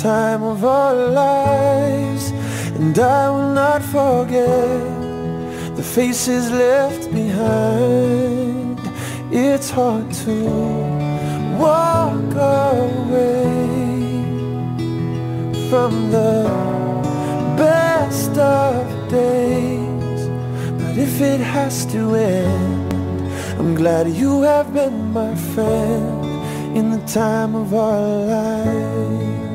time of our lives, and I will not forget the faces left behind. It's hard to walk away from the best of days, but if it has to end, I'm glad you have been my friend in the time of our lives.